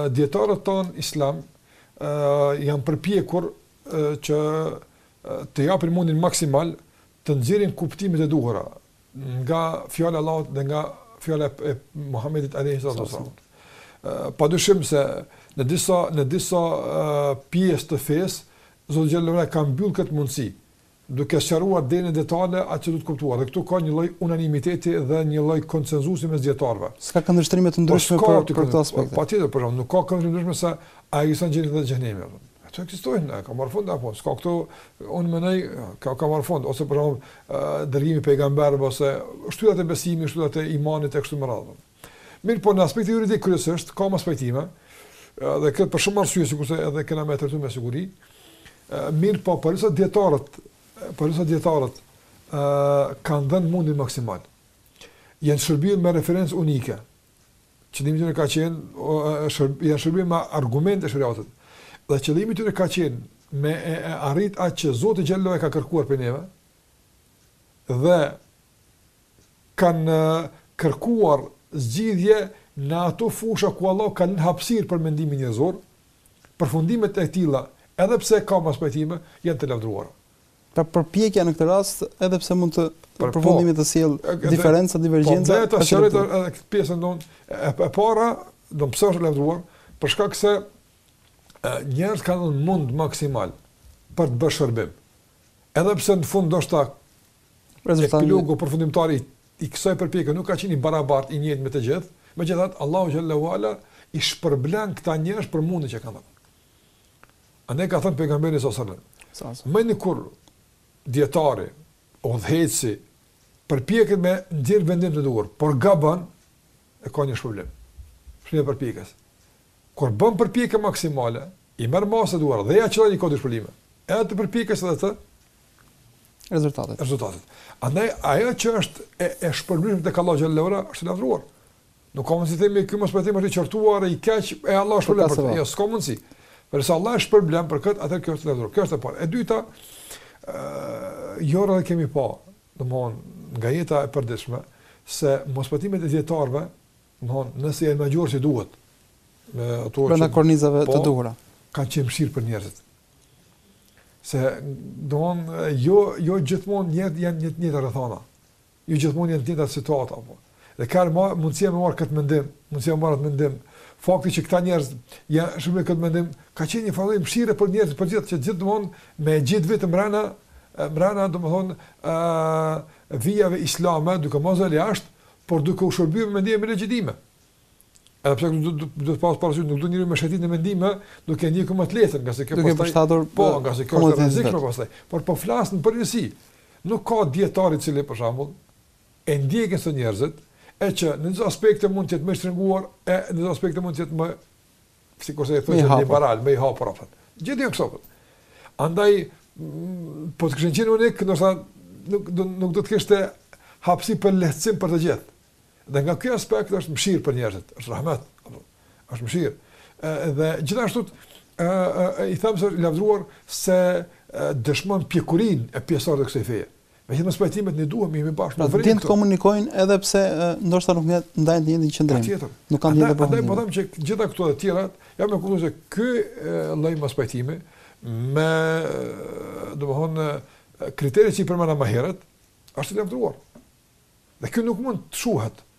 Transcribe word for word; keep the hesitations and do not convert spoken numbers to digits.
dietarët tonë islam uh, janë përpjekur uh, që uh, të japin mundin maksimal të nxjerrin kuptimet e duhura nga fjala e Allahut dhe nga fjala e Muhamedit alayhi salatu wasallam. Uh, Padyshim se në disa në disa uh, pjesë të fesë Zoti xhallahu ka mbyll këtë mundësi, duke sqaruar deri në detale atë që duhet kuptuar. Dhe këtu ka një lloj unanimiteti dhe një lloj konsenzusi mes dietarëve. S'ka këndvështrime të ndryshme për, për këtë aspekt. Patjetër, por nuk ka këndvështrime të ndryshme se ai ekziston gjendje dhe xhenemi. Ato ekzistojnë, ka marrë fund apo s'ka këtu, unë mendoj ka ka marrë fund ose për shembull dërgimi i pejgamberëve ose shtyllat e besimit, shtyllat e imanit e kështu me radhë. Mirë, po në aspektin juridik kryesisht ka mos pajtime, dhe këtë për shumë arsye sikurse edhe kena më trajtuar me siguri. Mirë, po përsa dietarët, përsa dietarët ë kanë dhënë mundin maksimal. Janë shërbyer me referencë unike. Qëllimi tyre ka qenë janë shërbyer me argumente shariatit. Dhe qëllimi tyre ka qenë me e, e, arrit atë që Zoti xhallahu e ka kërkuar për neve dhe kanë kërkuar zgjidhje në ato fusha ku Allah ka lënë hapësirë për mendimin njerëzor, përfundimet e tilla, edhe pse ka mos pajtime, janë të lavdruara. Pra përpjekja në këtë rast, edhe pse mund të përfundimit të sjell diferenca, divergjenca. Po, të shërit këtë pjesën donë, e, e para, do pse është lavdruar, për shkak se njerëz kanë një mund maksimal për të bërë shërbim. Edhe pse në fund ndoshta epilogu përfundimtar i, i kësaj përpjekje nuk ka qenë i barabartë i njëjtë me të gjithë, megjithatë Allahu xhallahu ala i shpërblen këta njerëz për mundin që kanë dhënë. Andaj ka thënë pejgamberi sallallahu alajhi wasallam, më në kur dietari udhëheci përpjeket me nxjerr vendim të duhur, por gabon e ka një problem. Shumë përpjekës. Kur bën përpjekje maksimale, i merr masë duar dhe ja çon i ka dy probleme. Edhe të përpjekës edhe të rezultatet. Rezultatet. Andaj ajo që është e, e shpërblyer tek Allahu xhallahu ala është lavdruar. Nuk ka mundësi të themi ky mos pajtim është i qortuar e i keq e Allah është problem për të. Jo, s'ka mundësi. Përsa Allah është problem për këtë, atë kjo është lavdruar. Kjo është e parë. E dyta, ë jo rreth kemi pa, domthonë nga jeta e përditshme se mospatimet e dietarëve, domthonë nëse janë më gjorë si duhet, me ato brenda kornizave po, të duhura, kanë qenë mëshirë për njerëzit. Se domthonë jo jo gjithmonë njerëzit janë një njëjtë rrethana. Jo gjithmonë janë të njëjta situata apo. Dhe ka mundësia me marrë këtë mendim, mundësia me marrë këtë mendim. Fakti që këta njerëz janë shumë këtë mendim, ka qenë një farë mëshire për njerëz për gjithë që gjithmonë me gjithë vetë mbrana mbrana domethënë ë vijave islame, duke mos dalë jashtë, por duke u shërbyer me mendime legjitime. Edhe pse do të do të pas parasysh nuk do njëri me shëtit në mendime, duke ndjekur më të lehtë, nga se kjo duke përshtatur po, nga se kjo është rrezikshme pastaj. Por po flas në përgjithësi. Nuk ka dietar i cili për shembull e ndjekin së njerëzit e që në çdo aspekte mund të jetë më shtrënguar, e në çdo aspekte mund të jetë më sikurse e thonë liberal, më i hapur apo. Gjithë janë këto. Andaj po të kishin qenë unik, ndoshta nuk do nuk do të kishte hapësi për lehtësim për të gjithë. Dhe nga ky aspekt është mëshirë për njerëzit, është rahmet, është mëshirë. Dhe gjithashtu ë i them se lavdruar se dëshmon pjekurinë e pjesëtarëve të kësaj feje. Me që mos pajtimet ne duhem jemi bashkë. Pra, din të komunikojnë edhe pse ndoshta nuk ndajnë të njëjtin qendrim. Nuk kanë lidhje për. Andaj po them që gjitha këto të tjera, jam me kuptuar se ky lloj mos pajtimi me domthonë kriteret që i përmenda më herët është i lavdruar. Dhe kjo nuk mund të shuhet.